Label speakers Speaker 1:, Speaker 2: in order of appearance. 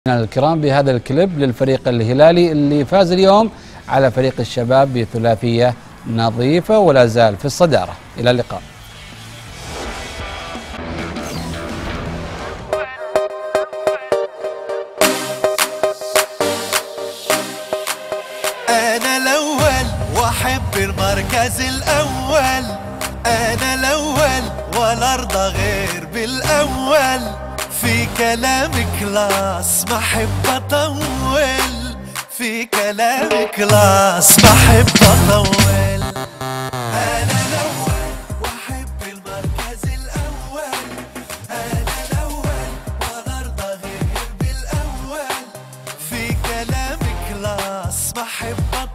Speaker 1: الكرام بهذا الكليب للفريق الهلالي اللي فاز اليوم على فريق الشباب بثلاثية نظيفة ولا زال في الصدارة. إلى اللقاء.
Speaker 2: أنا الأول وأحب المركز الأول، أنا الأول ولا أرضى غير بالأول، في كلامي كلاس ما أحب أطول، في كلامي كلاس ما أحب أطول. أنا الأول وأحب المركز الأول، أنا الأول ولا أرضى غير بالأول، في كلامي كلاس ما أحب أطول.